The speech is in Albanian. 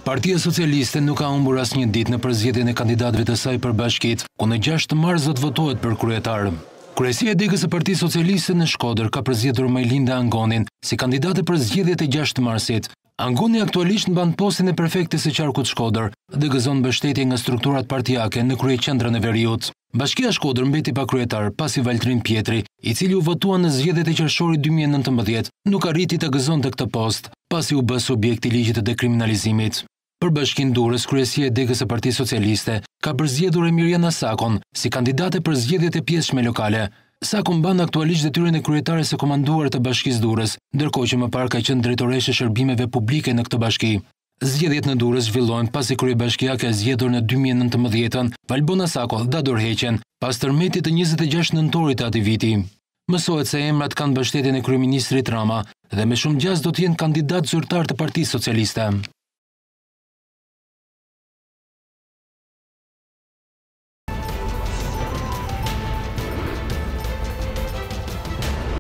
Partia Socialiste nuk ka humbur asnjë ditë në përzgjedhjen e kandidatëve të saj për bashkitë, ku në 6 mars do të votohet për kryetar. Kryesia e degës së Partisë Socialiste në Shkodër ka përzgjedhur Majlinde Angonin si kandidate për zgjedhjet e 6 marsit. Angoni aktualisht mban postin e prefektes së qarkut Shkodër dhe gëzon mbështetje nga strukturat partijake në kryeqendrën e Veriut. Bashkia Shkodër mbeti pa kryetar pasi Valtrin Pjetri, i cili u votua në zgjedhjet e qershorit 2019, nuk arriti të gëzonte këtë post, pasi u bë subjekt i ligjit të dekriminalizimit. Për Bashkinë Durrës, kryesia e degës së Partisë Socialiste ka përzgjedhur Emirjana Sakon si kandidate për zgjedhjet e pjesëshme lokale. Sakon mban aktualisht detyrën e kryetares së komanduar të Bashkisë Durrës, ndërkohë që më parë ka qenë drejtoreshe shërbimeve publike në këtë bashki. Zgjedhjet në Durrës zhvillohen pasi kryebashkiake e zgjedhur në 2019 Valbona Sako dha dorëheqjen pas tërmetit të 26 nëntorit të atij viti. Mësohet se emrat kanë mbështetjen e kryeministrit Rama dhe me shumë gjas do të jenë kandidat zyrtar të Partisë Socialiste.